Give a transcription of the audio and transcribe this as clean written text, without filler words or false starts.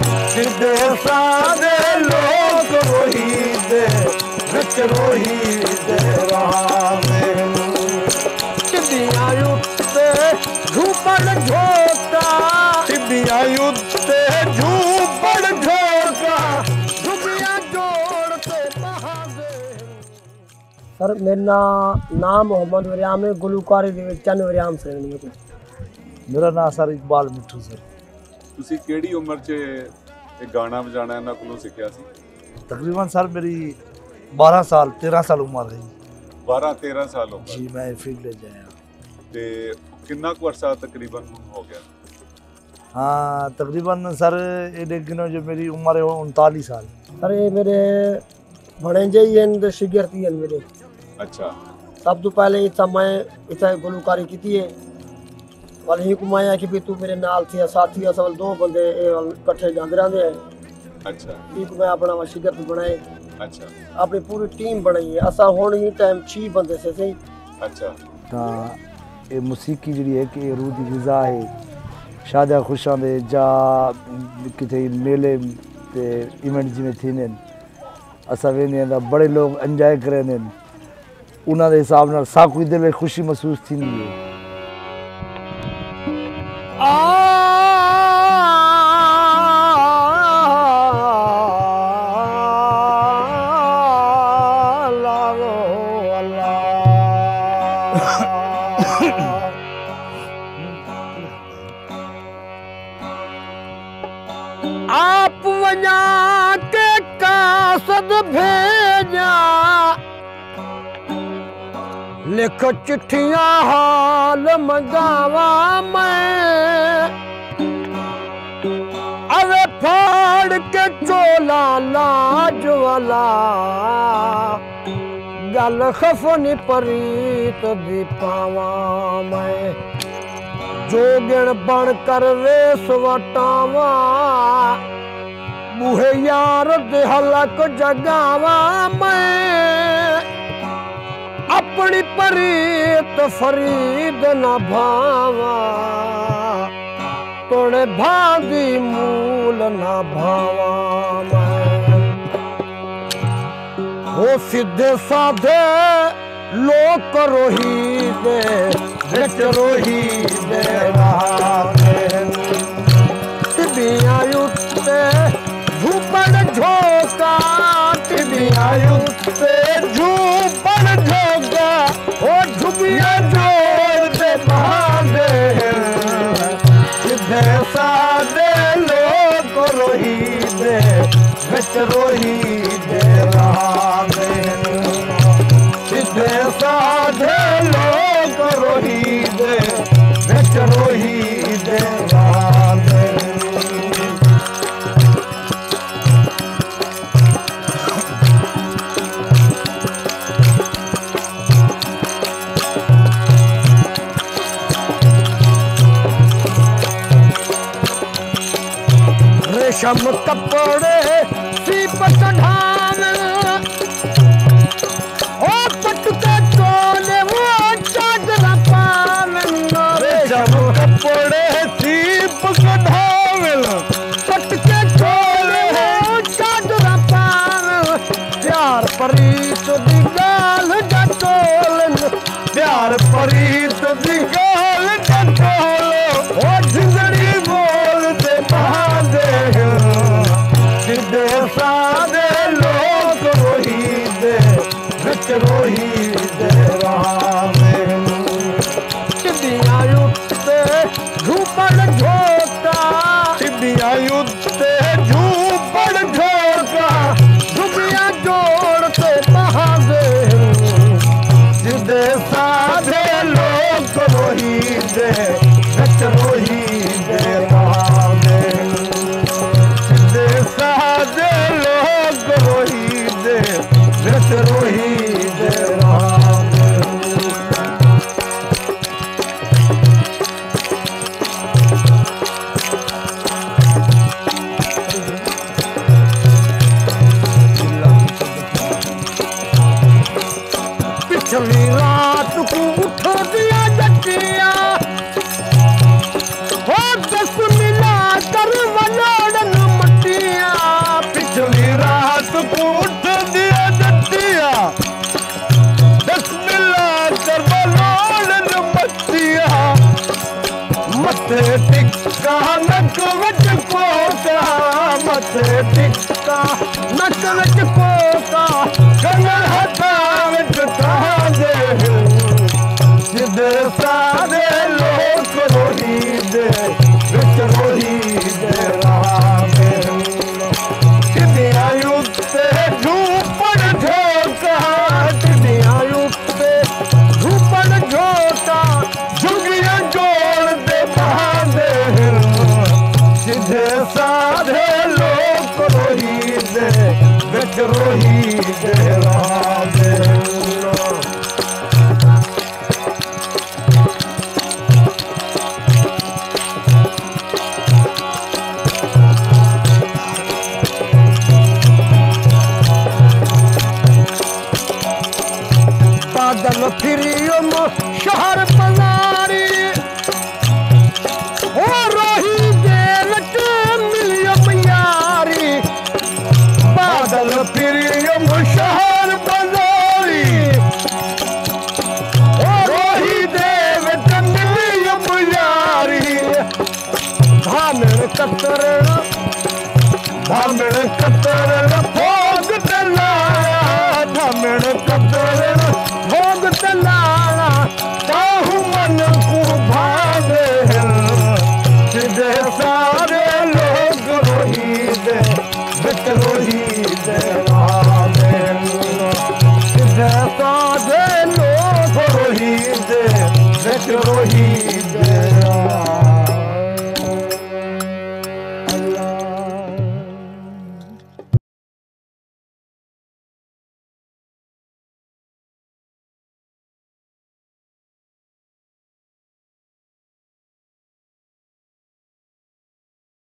सिद्धे साधे लोग रोहीदे विच रोहीदे रामे टिबिया उत्ते झूपड़ झोका टिबिया उत्ते झूपड़ झोका झुगिया जोड़ ते बहादुर। सर मेरा नाम मोहम्मद वरियाम है, गुलूकारी दे विच चंद वरियाम श्रेणी है। मेरा नाम सर इकबाल मिठू सर। ਤੁਸੀਂ ਕਿਹੜੀ ਉਮਰ 'ਚ ਇਹ ਗਾਣਾ ਵਜਾਣਾ ਇਹਨਾਂ ਕੋਲੋਂ ਸਿੱਖਿਆ ਸੀ? तकरीबन सर मेरी 12 साल 13 साल उम्र रही। 12-13 ਸਾਲ ਉਮਰ जी मैं फील्ड ले जाया। ਤੇ ਕਿੰਨਾ ਕੁ ਅਰਸਾ ਤਕਰੀਬਨ ਹੋ ਗਿਆ? हाँ तकरीबन सर ये लेकिन जो मेरी उम्र है वो 39 साल। सर ये मेरे भणेजे ही हैं ते शिगिर्दी हैं मेरे। अच्छा सब तो पहले इतना मैं इतना गुलूकारी की है वाल ही कुमाया कि भी तू मेरे नाल थी साथी असल दो बंदे इकट्ठे जाते रहते हैं। अच्छा एक मैं अपना शिगिर्द बनाए, अच्छा अपनी पूरी टीम बनाई है। असा हुण ही टाइम 6 बंदे से सही। अच्छा ਤਾਂ ਇਹ ਮੌਸੀਕੀ ਜਿਹੜੀ ਹੈ ਕਿ ਰੂਹ ਦੀ ਗਿਜ਼ਾ ਹੈ। ਸ਼ਾਦੀਆਂ ਖੁਸ਼ਾਂ ਦੇ ਜਾਂ ਕਿਤੇ ਮੇਲੇ ਤੇ ਇਵੈਂਟ ਜਿਵੇਂ ਥੀਂਦੇ ਨੇ ਅਸਾਂ ਵੇਖਦੇ ਹਾਂ ਤਾਂ ਬੜੇ ਲੋਕ ਇੰਜੋਏ ਕਰਦੇ ਨੇ। ਉਹਨਾਂ ਦੇ ਹਿਸਾਬ ਨਾਲ ਸਾਕੂ ਦਿਲ ਵਿੱਚ ਖੁਸ਼ੀ ਮਹਿਸੂਸ ਥੀਂਦੀ ਹੈ। आप वजा के कासद भेजा लिख चिट्ठियां हाल मंगावा मैं अरे फाड़ के चोला लाज वाला गल खफनी परीत दी पावा मैं जोगण बन कर रेस वटावा बूहे यार दे हलक जगावा मैं अपनी परीत फरीद न भावा तोड़े भादी मूल न भावा मैं हो सीधे साधे लोक रोहीदे विच रोहीदे रामे टिबिया उत्ते झूपड़ झोका टिबिया उत्ते झूपड़ झोका ओ झुगिया जोड़ ते बहादुर सिद्धे साधे लोक रोहीदे विच रोहीदे रामे सिद्धे साधे लोग रोहीदे विच रोहीदे रामे रेशम कपड़े सीप चढ़ावे ओ पटके चोले वो चादर पावन रेशम कपड़े सीप चढ़ावे पटके चोले वो चादर पावन प्यार परीत दी गाल जटोलन प्यार परीत दी गाल जटोलो ओ जिंदड़ी बोल दे बहादुर सिद्धे साधे लोग रोहीदे विच रोहीदे रामे टिबिया उत्ते झूपड़ झोका टिबिया उत्ते झूपड़ झोका झुगिया जोड़ ते बहादुर सिद्धे साधे लोग रोहीदे विच रोहीदे रामे सिद्धे साधे लोग रोहीदे विच रोहीदे रामे टिक्का नक विच कोका मथे टिक्का नक विच कोका कंगन हथां विच तांदे सिद्धे साधे लोक रोही दे विच रोही दे राहे टिड्डियां उत्ते झूपड़ झोंका टिड्डियां उत्ते झूपड़ झोंका झुगियां जोड़ दे बहादे सिद्धे साधे लोक रोही दे विच रोही दे राहे बादल फिरियम शहर बनारी हो रोही जेल के मिलियम यारी बादल फिरियम शहर बनारी हो रोही देव के मिलियम यारी धामण कतर